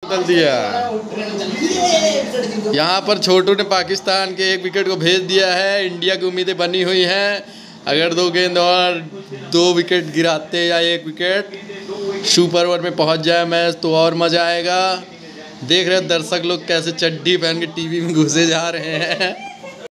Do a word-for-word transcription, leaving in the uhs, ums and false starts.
बदल दिया। यहाँ पर छोटू ने पाकिस्तान के एक विकेट को भेज दिया है। इंडिया की उम्मीदें बनी हुई हैं, अगर दो गेंद और दो विकेट गिराते या एक विकेट सुपर ओवर में पहुँच जाए मैच तो और मज़ा आएगा। देख रहे दर्शक लोग कैसे चड्डी पहन के टीवी में घुसे जा रहे हैं।